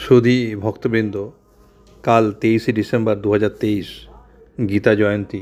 সুধী ভক্তবৃন্দ, কাল 23শে ডিসেম্বর 2023 গীতা জয়ন্তী।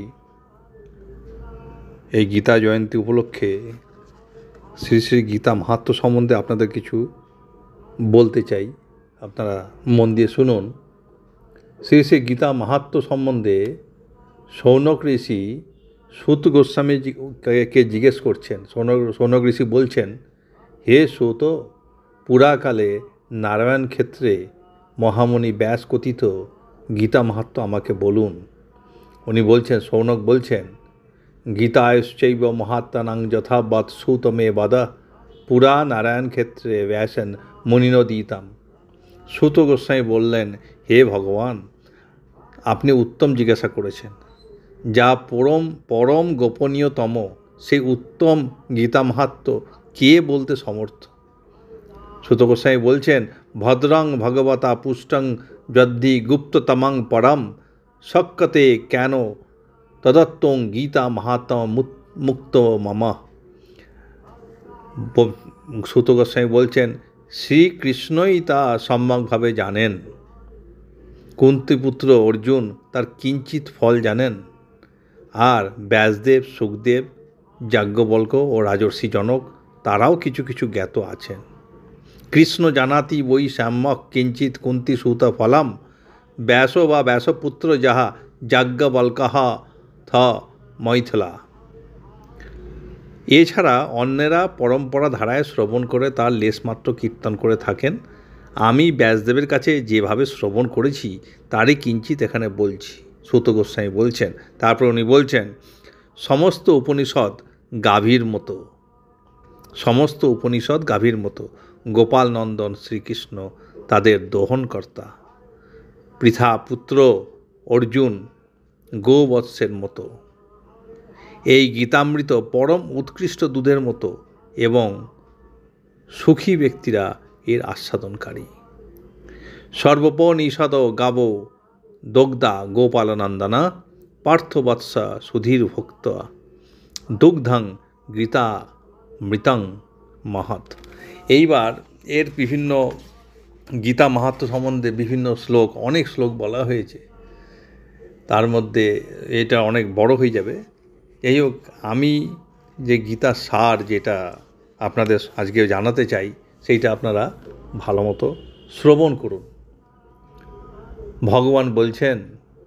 এই গীতা জয়ন্তী উপলক্ষে শ্রী শ্রী গীতা মাহাত্ম্য সম্বন্ধে আপনাদের কিছু বলতে চাই। আপনারা মন দিয়ে শুনুন। শ্রী শ্রী গীতা মাহাত্ম্য সম্বন্ধে শৌনক ঋষি সুত গোস্বামীকে জিজ্ঞেস করছেন। শৌনক ঋষি বলছেন, হে সুত, পুরাকালে নারায়ণ ক্ষেত্রে মহামণি ব্যাস কথিত গীতা মাহাত্ম্য আমাকে বলুন। উনি বলছেন, শৌনক বলছেন, গীতায়শ্চৈব মহাত্মানাং যথাবৎ সুতমে বদ পুরা নারায়ণ ক্ষেত্রে ব্যাসেন মুনিনদীতাম। সুত গোস্বামী বললেন, হে ভগবান, আপনি উত্তম জিজ্ঞাসা করেছেন। যা পরম গোপনীয়তম সেই উত্তম গীতা মাহাত্ম্য কে বলতে সমর্থ? সুত গোস্বামী বলছেন, ভদ্রং ভগবতা পুষ্টং যদ্ধি গুপ্ততমং পরম শক্যতে কেন তদত্তং গীতা মাহাত্ম্য মুক্ত মম। সুত গোস্বামী বলছেন, শ্রীকৃষ্ণই তা সম্যকভাবে জানেন। কুন্তিপুত্র অর্জুন তার কিঞ্চিত ফল জানেন, আর ব্যাসদেব, সুখদেব, যাজ্ঞবল্ক্য ও রাজর্ষি জনক তারাও কিছু কিছু জ্ঞাত আছেন। কৃষ্ণ জানাতি বৈ সম্যক কিঞ্চিত কুন্তি সুত ফলম ব্যাস বা ব্যাসপুত্র যাহা যাজ্ঞবল্ক্যঃ থ মৈথিলা। এছাড়া অন্যেরা পরম্পরা ধারায় শ্রবণ করে তার লেশমাত্র কীর্তন করে থাকেন। আমি ব্যাসদেবের কাছে যেভাবে শ্রবণ করেছি তারই কিঞ্চিত এখানে বলছি। সুত গোস্বামী বলছেন, তারপর উনি বলছেন, সমস্ত উপনিষদ গাভীর মতো গোপাল নন্দন শ্রীকৃষ্ণ তাদের দোহনকর্তা। পৃথা পুত্র অর্জুন গোবৎসের মতো। এই গীতামৃত পরম উৎকৃষ্ট দুধের মতো এবং সুখী ব্যক্তিরা এর আস্বাদনকারী। সর্বোপনিষদ গাব দগ্ধা গোপালনন্দনা পার্থবৎস সুধীর ভক্ত দুগ্ধং গীতা মৃতং মহৎ। এইবার এর বিভিন্ন গীতা মাহাত্ম্য সম্বন্ধে বিভিন্ন শ্লোক, অনেক শ্লোক বলা হয়েছে। তার মধ্যে এটা অনেক বড় হয়ে যাবে। যাই হোক, আমি যে গীতার সার যেটা আপনাদের আজকে জানাতে চাই সেইটা আপনারা ভালো মতো শ্রবণ করুন। ভগবান বলছেন,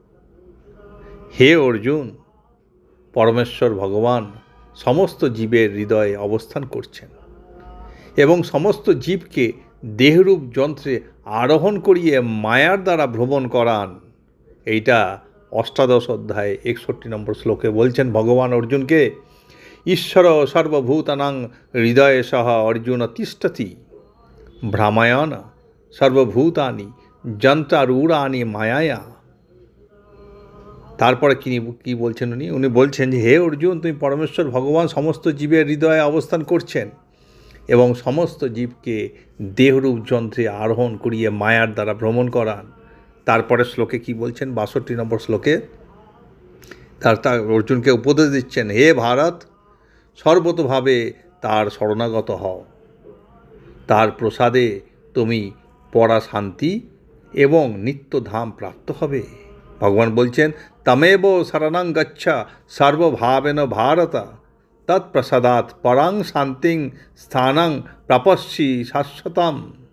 হে অর্জুন, পরমেশ্বর ভগবান সমস্ত জীবের হৃদয়ে অবস্থান করছেন এবং সমস্ত জীবকে দেহরূপ যন্ত্রে আরোহণ করিয়ে মায়ার দ্বারা ভ্রমণ করান। এইটা অষ্টাদশ অধ্যায় 61 নম্বর শ্লোকে বলছেন ভগবান অর্জুনকে। ঈশ্বর সর্বভূতানাং হৃদয়ে সহ অর্জুন তিষ্ঠতি ভ্রামায়ণ সর্বভূতানি যন্ত্রারূঢ়ানি মায়ায়া। তারপরে কি বলছেন উনি বলছেন যে, হে অর্জুন, তুমি পরমেশ্বর ভগবান সমস্ত জীবের হৃদয়ে অবস্থান করছেন এবং সমস্ত জীবকে দেহরূপ যন্ত্রে আরোহণ করিয়ে মায়ার দ্বারা ভ্রমণ করান। তারপরে শ্লোকে কি বলছেন? 62 নম্বর শ্লোকে তার অর্জুনকে উপদেশ দিচ্ছেন, হে ভারত, সর্বতোভাবে তার শরণাগত হও। তার প্রসাদে তুমি পরা শান্তি এবং নিত্যধাম প্রাপ্ত হবে। ভগবান বলছেন, তমেব শরণং গচ্ছ সর্বভাবেন ভারত তৎপ্রসাদাৎ পরাং শান্তিং স্থানং প্রাপস্যি শাশ্বতম।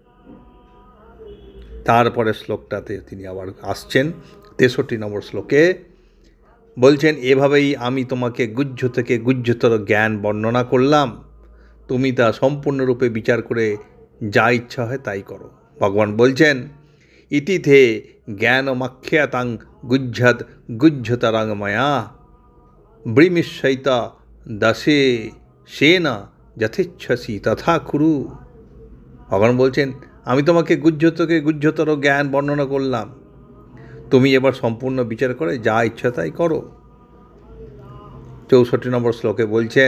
তারপরে শ্লোকটাতে তিনি আবার আসছেন 63 নম্বর শ্লোকে বলছেন, এভাবেই আমি তোমাকে গুহ্য থেকে গুহ্যতর জ্ঞান বর্ণনা করলাম। তুমি তা সম্পূর্ণরূপে বিচার করে যা ইচ্ছা হয় তাই করো। ভগবান বলছেন, ইতিথে জ্ঞানমাখ্যাতাং গুহ্যত গুহ্যতরং ময়া ব্রিমিষ্যৈত দশে সেন যথেচ্ছসি তথা কুরু। ভগবান বলছেন, আমি তোমাকে গুহ্য থেকে গুহ্যতর জ্ঞান বর্ণনা করলাম, তুমি এবার সম্পূর্ণ বিচার করে যা ইচ্ছা তাই করো। 64 নম্বর শ্লোকে বলছেন,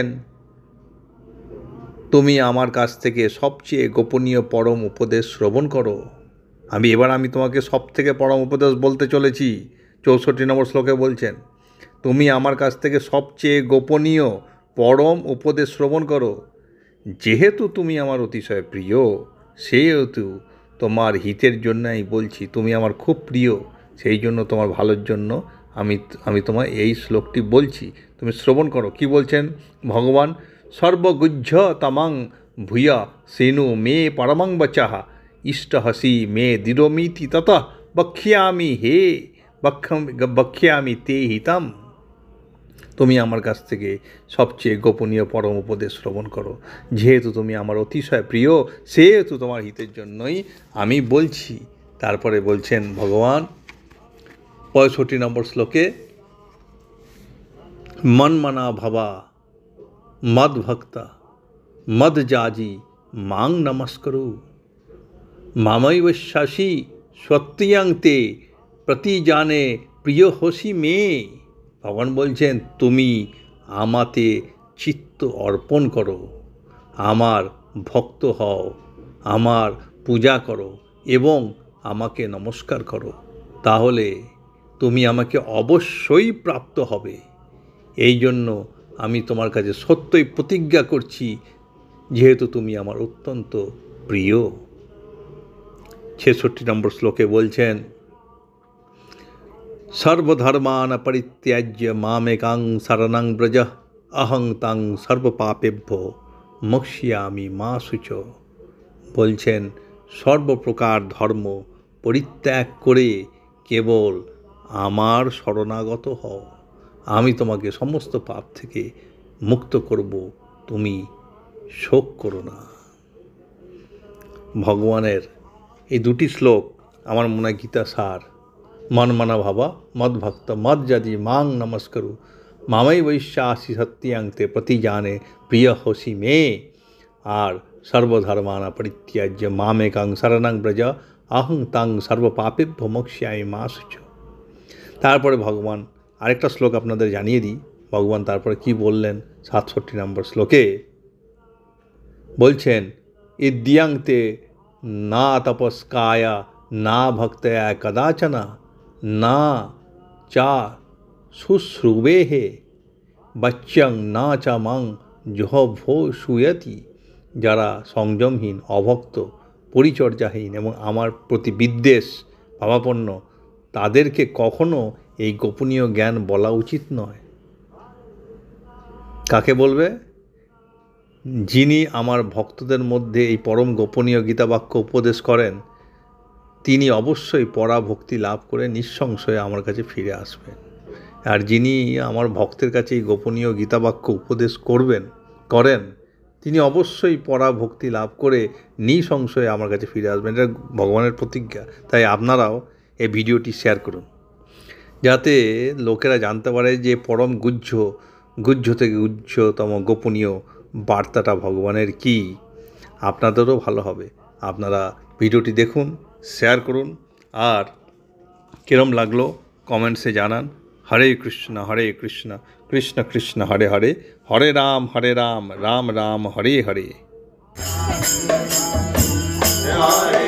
তুমি আমার কাছ থেকে সবচেয়ে গোপনীয় পরম উপদেশ শ্রবণ করো। আমি তোমাকে সব থেকে পরম উপদেশ বলতে চলেছি। 64 নম্বর শ্লোকে বলছেন, তুমি আমার কাছ থেকে সবচেয়ে গোপনীয় পরম উপদেশ শ্রবণ করো। যেহেতু তুমি আমার অতিশয় প্রিয়, সেহেতু তোমার হিতের জন্য আমি বলছি, তুমি আমার খুব প্রিয়, সেই জন্য তোমার ভালোর জন্য আমি তোমার এই শ্লোকটি বলছি, তুমি শ্রবণ করো। কি বলছেন ভগবান? সর্বগুহ্য তামাং ভূয়া সেনু মে পরমাং বচাহা ইষ্টহসি মে দৃঢ়মিতি তত বক্ষ্যামি হে বক্ষ্যামি তে হিতাম। তুমি আমার কাছ থেকে সবচেয়ে গোপনীয় পরম উপদেশ শ্রবণ করো। যেহেতু তুমি আমার অতিশয় প্রিয়, সেহেতু তোমার হিতের জন্যই আমি বলছি। তারপরে বলছেন ভগবান 65 নম্বর শ্লোকে, মনমনা ভবা মদ ভক্তা মদ জাজি মাং নমস্করু মামৈবশ্বাসী সত্যিয়াংতে প্রতি জানে প্রিয় হসি মে। ভগবান বলছেন, তুমি আমাতে চিত্ত অর্পণ করো, আমার ভক্ত হও, আমার পূজা করো এবং আমাকে নমস্কার করো, তাহলে তুমি আমাকে অবশ্যই প্রাপ্ত হবে। এই জন্য আমি তোমার কাছে সত্যই প্রতিজ্ঞা করছি, যেহেতু তুমি আমার অত্যন্ত প্রিয়। 66 নম্বর শ্লোকে বলছেন, সর্বধর্মান পরিত্যাজ্য মামেকাং শরণং ব্রজ অহং তাং সর্বপাপেভ্যো মোক্ষ্যামি মা শুচ। বলছেন, সর্বপ্রকার ধর্ম পরিত্যাগ করে কেবল আমার শরণাগত হও, আমি তোমাকে সমস্ত পাপ থেকে মুক্ত করব, তুমি শোক করো না। ভগবানের এই দুটি শ্লোক আমার মনে হয় গীতা সার। মনমনা ভাবা মদ ভক্ত মদ যদি মাং নমস্করু মামাই বৈশ্বাসী সত্যাংতে প্রতি জানে প্রিয় হসি মে, আর সর্বধর্মানা পরিত্যাজ্য মামেকাং শরণং ব্রজ অহং তাং সর্বপাপেভ্যো মোক্ষ্যামি মা শুচ। তারপরে ভগবান আরেকটা শ্লোক আপনাদের জানিয়ে দিই। ভগবান তারপরে কি বললেন 67 নম্বর শ্লোকে? বলছেন, ইদ্যাংতে না তপস্কায়া না ভক্তয়া কদাচনা না চা শুশ্রুবে হে বচ্চং না চ মং জহভো সুয়তি। যারা সংযমহীন, অভক্ত, পরিচর্যাহীন এবং আমার প্রতি বিদ্বেষ ভাবাপন্ন, তাদেরকে কখনো এই গোপনীয় জ্ঞান বলা উচিত নয়। কাকে বলবে? যিনি আমার ভক্তদের মধ্যে এই পরম গোপনীয় গীতাবাক্য উপদেশ করেন, তিনি অবশ্যই পরাভক্তি লাভ করে নিঃসংশয়ে আমার কাছে ফিরে আসবেন। আর যিনি আমার ভক্তের কাছে এই গোপনীয় গীতাবাক্য উপদেশ করেন, তিনি অবশ্যই পরাভক্তি লাভ করে নিঃসংশয়ে আমার কাছে ফিরে আসবেন। এটা ভগবানের প্রতিজ্ঞা। তাই আপনারাও এই ভিডিওটি শেয়ার করুন, যাতে লোকেরা জানতে পারে যে পরম গুহ্য থেকে গুহ্যতম গোপনীয় বার্তাটা ভগবানের কি। আপনাদেরও ভালো হবে। আপনারা ভিডিওটি দেখুন, শেয়ার করুন, আর কিরম লাগলো কমেন্টসে জানান। হরে কৃষ্ণ কৃষ্ণ কৃষ্ণ হরে হরে, হরে রাম রাম রাম হরে হরে।